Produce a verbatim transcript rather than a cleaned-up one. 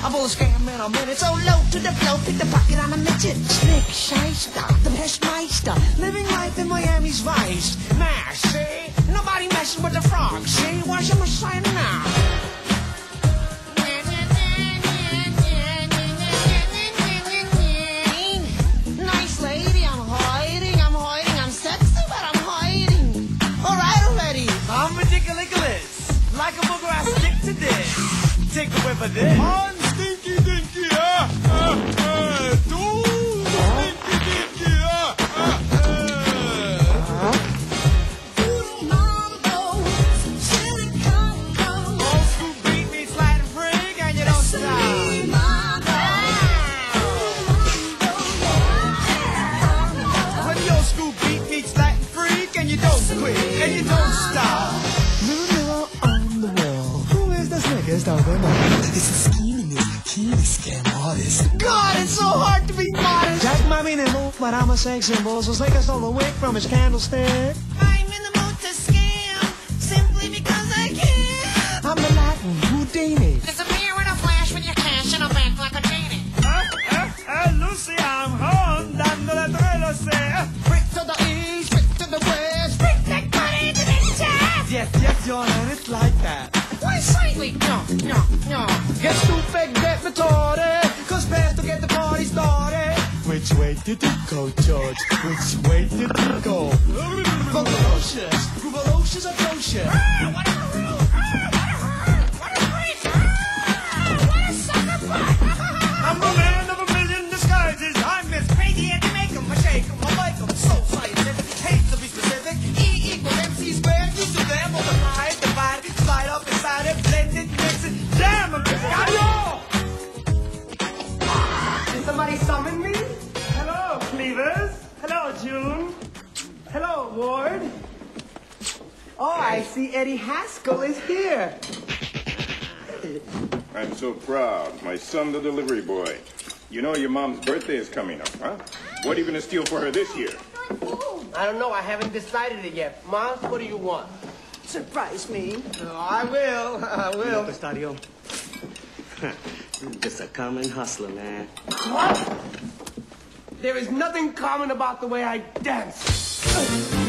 I pull a scam in a minute, so low to the flow, pick the pocket on a midget. Slick shyster, the pest meister, living life in Miami's vice. Mash, see? Nobody messing with the frogs, see? Where's your messiah now? Nice lady, I'm hiding, I'm hiding, I'm sexy, but I'm hiding. All right already. I'm ridiculous, like a booger, I stick to this. Take a whiff of this. I'm stinky dinky, ah, ah, ah, do stinky dinky, ah, ah, ah. Old school beat me sliding freak and you don't stop. When the old school beat meets sliding freak and you don't quit and you don't stop. Mirror on the wall. Who is the slickest of them all? It's a scheming and bikini scam artist. God, it's so hard to be modest. Jack might be nimble, but I'm a sex symbol. So Slicker stole the wick from his candlestick. I'm in the mood to scam simply because I can. I'm the Latin Houdini. Disappear in a flash with your cash in a bank like a genie. Ah, ah, ah, Lucy, I'm home, dándole duelo, sé. Brick to the east, brick to the west. Bring that money to the chest. Yes, yes, John, and it's like that. Why slightly? No, no, no. Get stupid, get retarded. Cause fast to get the party started. Which way did it go, George? Which way did it go? Ferocious, ferocious, atrocious. Ah, what a rude. Ah, what a rude. What a freak. Ah, what a sucker butt. I'm a man of a million disguises. I'm as crazy as you make 'em. I shake 'em, I like 'em. So scientific, hate to be specific. E equals M C squared. You should them multiply it, divide it, slide up inside it, blend it, mix it. Damn, I'm got it all. Did somebody summon me? Hello, Cleavers. Hello, June. Hello, Ward. Oh, I see Eddie Haskell is here. I'm so proud. My son, the delivery boy. You know your mom's birthday is coming up, huh? What are you going to steal for her this year? I don't know. I haven't decided it yet. Mom, what do you want? Surprise me. Oh, I will. I will. Estadio. Just a common hustler, man. What? There is nothing common about the way I dance.